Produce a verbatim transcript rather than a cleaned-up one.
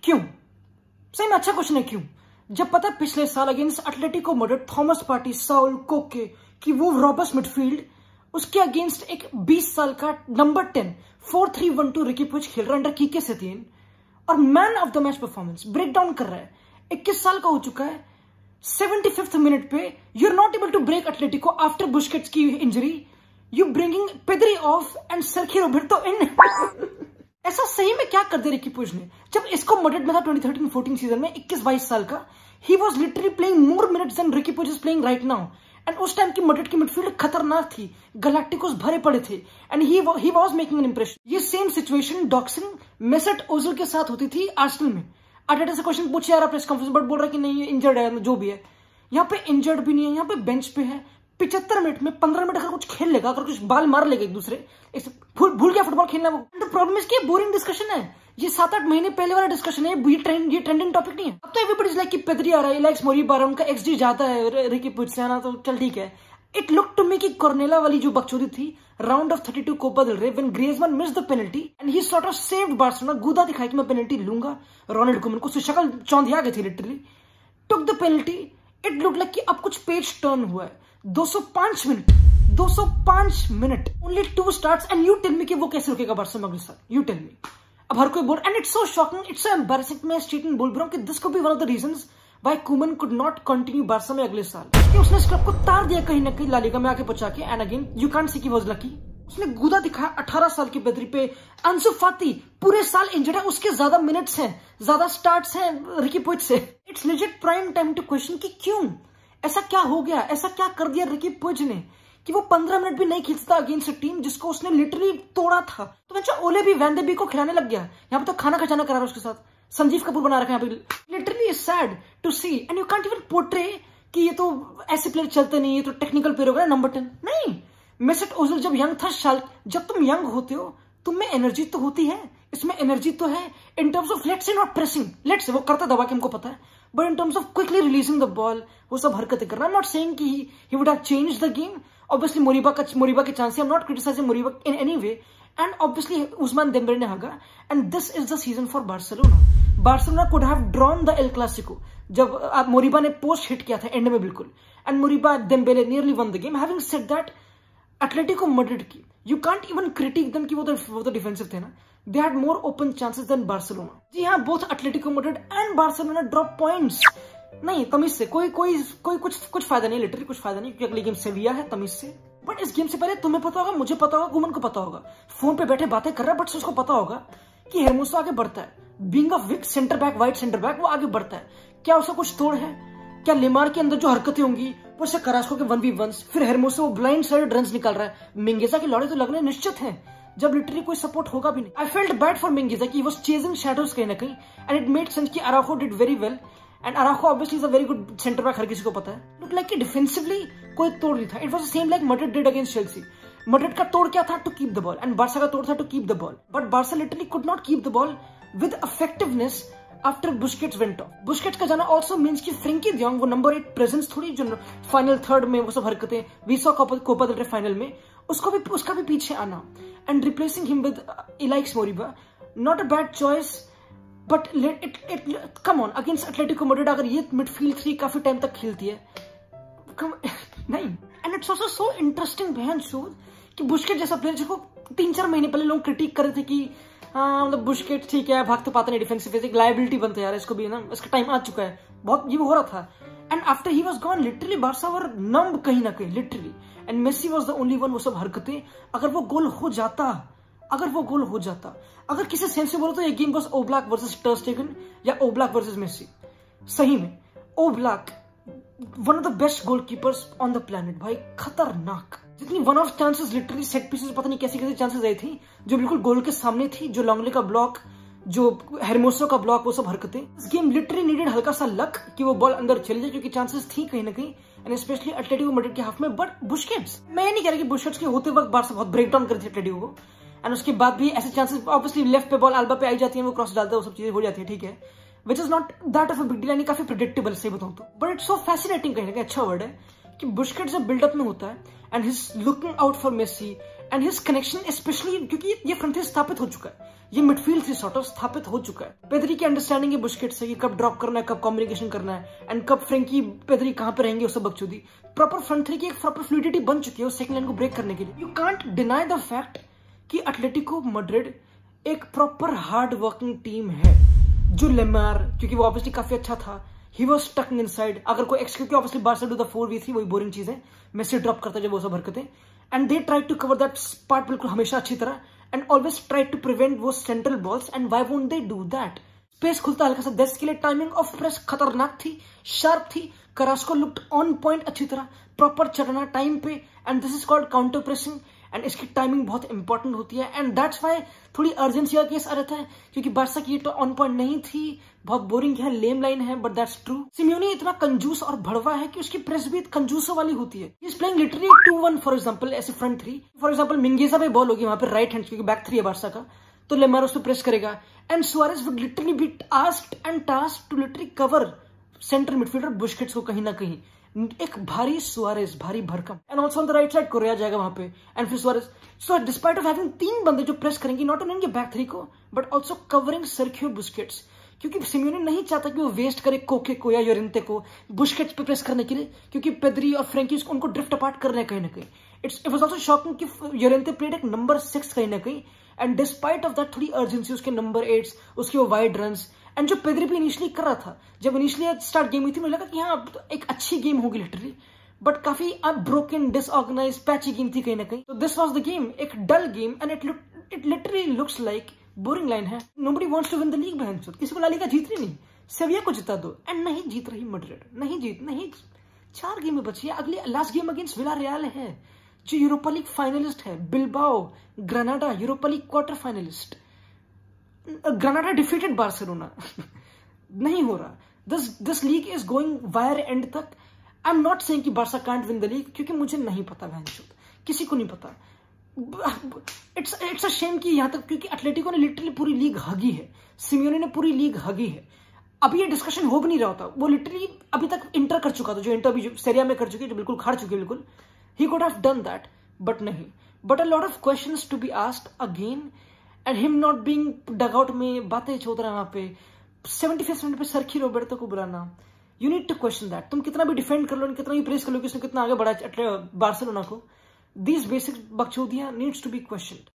क्यों? सही में अच्छा क्वेश्चन है, क्यों? जब पता है पिछले साल against Atletico Madrid Thomas Partey, Saul, Koke की वो रॉबस्ट मिडफील्ड, उसके अगेंस्ट एक बीस साल का number ten four three one two Riqui Puig खेल रहा है अंडर कीके सेटियन और man of the match performance break down कर रहा है। इक्कीस साल का हो चुका है। सेवेंटी फिफ्थ मिनट पे you are not able to break Atletico after Busquets की injury, you bringing Pedri off and Sergio Roberto in. ऐसा सही में क्या कर दे रिकी पुच ने? जब इसको मैड्रिड में था ट्वेंटी थर्टीन फोर्टीन सीजन में, इक्कीस बाईस साल का, he was literally playing more minutes than Riqui Puig is playing right now. And उस टाइम की मैड्रिड की मिडफील्ड खतरनाक थी, गैलाक्टिकोस भरे पड़े थे and he he was making an impression. ये सेम सिचुएशन डॉक्सिन मेसेट ओजिल के साथ होती थी आर्सेनल में। आर्टेटा से क्वेश्चन पूछे यार प्रेस कॉन्फ्रेंस, बट बोल रहा है कि नहीं इंजर्ड है, जो भी है। यहाँ पे इंजर्ड भी नहीं है, यहाँ पे बेंच पे है। पिछहत्तर मिनट में पंद्रह मिनट अगर कुछ खेल लेगा, अगर कुछ बाल मार लेगा एक दूसरे, भूल भूल गया फुटबॉल खेलना वो। द प्रॉब्लम इज कि बोरिंग डिस्कशन है, ये सात आठ महीने पहले वाला डिस्कशन है, ये ट्रेंड ये ट्रेंडिंग टॉपिक नहीं है। अब तो एवरीबॉडी इज लाइक कि पेद्री आ रहा है, लाइक्स मोरिबा आ रहा है, उनका एक्सजी जाता है रिकी पुच से आना, तो चल ठीक है। इट लुक टू मी कि कॉर्नेला वाली जो बकचोदी थी round of thirty two Copa del Rey, when Griezmann missed the penalty and he sort of saved Barcelona, गुदा दिखाई कि मैं पेनल्टी लूंगा। रोनाल्ड कोमन को शक्ल चौंधिया गई थी literally, took the penalty. It look like कि अब कुछ पेज टर्न हुआ है। दो सौ पांच मिनट दो सौ पांच minute only two starts and you tell me कि वो कैसे रुकेगा बार्सिलोना अगले साल? You tell me. अब हर कोई बोल, and it's so shocking, it's so embarrassing. मैं स्टेटमेंट बोल रहा हूं कि this could be one of the reasons why Koeman could not continue Barca में अगले साल, क्योंकि उसने इस क्लब को तार दिया कहीं ना कहीं ला लीगा में आके पहुंचा के। And again you can't see कि वाज लकी, उसने गुदा दिखाया अठारह साल की पेद्री पे। अंसु फाती पूरे साल इंजर्ड है, उसके ज्यादा मिनट्स हैं, ज्यादा स्टार्ट्स हैं रिकी पुच से। It's legit prime time to question कि क्यों ऐसा क्या हो गया, ऐसा क्या कर दिया रिकी पुच ने कि वो पंद्रह मिनट भी नहीं खींचता अगेंस्ट अ टीम जिसको उसने लिटरली तोड़ा था। तो बच्चा ओले भी वैन दे बी को खिलाने लग गया, यहाँ पे तो खाना खजाना करा रहा है उसके साथ, संजीव कपूर बना रखा है यहाँ पे। Literally is sad to see and you can't even portray कि ये तो ऐसे प्लेयर चलते नहीं, ये तो टेक्निकल प्लेयर हो गया नंबर टेन। नहीं, मेसेट ओजिल जब यंग था, शाल जब तुम यंग होते हो तुम में एनर्जी तो होती है, इसमें एनर्जी तो है in terms of let's say not pressing, let's say वो करता दबा के हमको पता है, but in terms of quickly releasing the ball वो सब हरकतें करना। आई एम नॉट सेइंग कि he would have changed the game, obviously Moriba का मोरिबा के chance, I am not criticising Moriba in any way, and obviously Ousmane Dembele ने हागा, and this is the season for Barcelona. Barcelona could have drawn the El Clasico जब Moriba ने post hit किया था end में बिल्कुल, and Moriba Dembele nearly won the game. Having said that, Atletico Madrid की you can't even critic them कि वो तो वो तो डिफेंसिव थे ना, they had more open chances than Barcelona. जी हाँ, both Atletico Madrid and Barcelona drop points. नहीं, तमीज से कोई कोई कोई कुछ कुछ फायदा नहीं, लिटरली कुछ फायदा नहीं, क्योंकि अगली गेम सेविया है, तमीज से। बट इस गेम से पहले तुम्हें पता होगा, मुझे पता होगा, गुमन को पता होगा, फोन पे बैठे बातें कर रहा है, बट उसको पता होगा कि हेरमोसो आगे बढ़ता है, being a weak centre back, white centre back, वो आगे बढ़ता है। क्या उसका कुछ तोड़ है? क्या लेमार के अंदर जो हरकतें होंगी वो से करास्को के वन वी वंस, फिर हेरमोसो ब्लाइंड साइड रन्स निकाल रहा है, मिंगेजा के लौड़े तो लगने निश्चित है जब लिटरली कोई सपोर्ट होगा भी नहीं। I felt bad for Mingueza कि ही वाज चेजिंग शैडोज कहीं ना कहीं, एंड इट मेड सेंस कि Araujo did very well, and Araujo obviously is a very good centre back, हर किसी को पता है। लुक लाइक कि डिफेंसिवली कोई तोड़ नहीं था। It was the same like Madrid did against Chelsea. Madrid का तोड़ क्या था? To keep the ball, and Barca का तोड़ था to keep the ball, but Barca literally could not keep the ball with effectiveness after Busquets went off. Busquets का जाना also means कि फ्रेंकी डियोंग वो नंबर एट प्रेजेंस थोड़ी जो final third में वो सब हरकतें वीसा कोपा देल रे फाइनल में, उसको भी उसका भी पीछे आना, and replacing him with Ilaix Moriba, not a bad choice, but it it come on against Atletico Madrid अगर ये मिडफील्ड थ्री काफी टाइम तक खेलती है, नहीं। And it's also so interesting बहन शोध कि बुस्केट जैसा प्लेयर जिसको तीन चार महीने पहले लोग क्रिटिक कर रहे थे कि हाँ मतलब बुस्केट ठीक है, भाग तो पाता नहीं, डिफेंसिव एक लाइबिलिटी बनता है यार, इसको भी ना, इसका टाइम आ चुका है, बहुत ये हो रहा था। And after he was gone literally Barca were numb कहीं ना कहीं literally, and Messi was the only one, वो सब हरकतें। अगर वो गोल हो जाता अगर वो गोल हो जाता अगर किसी सेंस से बोलो तो ये गेम वाज ओब्लाक वर्सेस टर स्टेगन या ओब्लाक वर्सेस मेसी। सही में Oblak one of the best goalkeepers on the planet भाई, खतरनाक। जितनी one of chances literally set pieces पता नहीं कैसी कैसी चांसेस आई थी जो बिल्कुल गोल के सामने थी, जो लॉन्गले का ब्लॉक, जो हेरमोसो का ब्लॉक, वो सब हरकतें। इस गेम लिटरली नीडेड हल्का सा लक कि वो बॉल अंदर चली जाए, क्योंकि चांसेस थी कहीं ना कहीं, एंड स्पेशली एटलेटिको मैड्रिड के हाफ में। बट बुस्केट्स, मैं नहीं कह रहा कि बुस्केट्स के होते वक्त बार्सा बहुत ब्रेक डाउन करती है एटलेटिको को, एंड उसके बाद भी ऐसे चांसेस ऑब्वियसली लेफ्ट पे बॉल अल्बा पे आई जाती है, वो क्रॉस डालता है, वो सब चीजें हो जाती है, ठीक है, which is not that of a big deal, यानी काफी प्रेडिक्टेबल सही बताऊं तो। बट इट्स सो फैसिनेटिंग कहीं ना कहीं, अच्छा वर्ड है कि बुस्केट्स जब बिल्डअप में होता है and his looking out for Messi and his connection specially क्योंकि ये फ्रंट थ्री स्थापित हो चुका है, ये मिडफील्ड थ्री सॉर्ट ऑफ स्थापित हो चुका है। पेदरी की अंडरस्टैंडिंग है बुस्केट्स से कि कब ड्रॉप करना है, कब कम्युनिकेशन करना है, एंड कब फ्रेंकी पेदरी कहां पे रहेंगे, वो सब बकचोदी। प्रॉपर फ्रंट थ्री की एक प्रॉपर फ्लूइडिटी बन चुकी है उस सेकंड लाइन को ब्रेक करने के लिए। You can't deny the fact कि एटलेटिको मैड्रिड एक प्रॉपर हार्ड वर्किंग टीम है। जो लेमार, क्योंकि वो ऑब्वियसली काफी अच्छा था, ही वाज स्टक इनसाइड। अगर कोई एक्स, क्योंकि obviously Barca do the four v three, वही बोरिंग चीज है, मेसी ड्रॉप करता है जब वो सब हरकतें, and they try to cover that part बिल्कुल हमेशा अच्छी तरह, and always try to prevent वो central balls, and why won't they do that. Space खुलता हल्का सा दस के लिए, टाइमिंग ऑफ प्रेस खतरनाक थी, शार्प थी, करास्को लुक्ड ऑन पॉइंट अच्छी तरह, प्रॉपर चढ़ना टाइम पे, and this is called counter pressing, and इसकी टाइमिंग बहुत इंपॉर्टेंट होती है, एंड दैट्स वाई थोड़ी अर्जेंसी का केस आ रहता है, क्योंकि बार्सा की ये तो ऑन पॉइंट नहीं थी, बहुत बोरिंग है, लेम लाइन है, बट दैट्स ट्रू। सिम्योनी इतना कंजूस और भड़वा है कि उसकी प्रेस भी कंजूसों वाली होती है। Is playing literally two one for example, ऐसे front three, for example Mingueza पे बॉल होगी वहां पे राइट हैंड, क्योंकि बैक थ्री है बार्सा का, तो लेमार उस पर प्रेस करेगा, and Suarez would literally be asked and tasked to literally cover centre midfielder Busquets को कहीं ना कहीं, एक भारी सुआरेज, भारी भरकम, and also on the right side Correa जाएगा वहां पे, एंड फिर Suarez. So despite of having तीन बंदे जो प्रेस करेंगे नॉट ओनली बैक थ्री को, but also covering Sergio Busquets, क्योंकि सिम्योनी नहीं चाहता कि वो वेस्ट करे कोके को या योरेंते को बुस्केट्स पे प्रेस करने के लिए, क्योंकि पेद्री और फ्रेंकी उनको ड्रिफ्ट अपार्ट कर रहे हैं कहीं ना कहीं। It's it was also shocking कि योरेंते प्लेड एक नंबर सिक्स कहीं ना कहीं, एंड डिस्पाइट ऑफ दैट थोड़ी अर्जेंसी, उसके नंबर एट्स, उसके वो वाइड रन्स, एंड जो पेद्री भी इनिशियली कर रहा था, जब इनिशियली स्टार्ट गेम हुई थी, मुझे लगा कि हाँ एक अच्छी गेम होगी लिटरली, बट काफी अब ब्रोकन, डिसऑर्गेनाइज, पैची गेम थी कहीं ना कहीं। तो दिस वाज द गेम, एक dull game, and it it literally looks like boring line है। Nobody wants to win the league बहन, किसी को ला लीगा जीतनी नहीं, सेविया को जिता दो, एंड नहीं जीत रही मैड्रिड, नहीं जीत नहीं चार गेम में बची है। अगली लास्ट गेम अगेंस्ट विलारियल है, जो यूरोपा लीग फाइनलिस्ट है। Bilbao, Granada Europa League quarter finalist, Granada defeated Barcelona नहीं हो रहा। This this league is going wire end तक। आई एम नॉट सेइंग कि Barca can't win the league, क्योंकि मुझे नहीं पता बहन, किसी को नहीं पता। इट्स इट्स अ शेम कि यहां तक, क्योंकि एटलेटिको ने लिटरली पूरी लीग हगी है, सिम्योनी ने पूरी लीग हगी है। अभी ये डिस्कशन हो भी नहीं रहा होता, वो लिटरली अभी तक इंटर कर चुका था, जो इंटर भी सेरिया में कर चुकी है, जो बिल्कुल खाड़ चुकी है बिल्कुल, he could have done that, but नहीं। But a lot of questions to be asked again, and him not being dug out में बातें चोद रहा है वहां पे, सेवेंटी फिफ्थ मिनट पे सरखी रोबर्टो को बुलाना, you need to question that. तुम कितना भी डिफेंड कर लो, कितना भी प्रेस कर लो कि उसने कितना आगे बढ़ा बार्सिलोना को, दीज बेसिक बकचोदियां नीड्स टू बी क्वेश्चन्ड।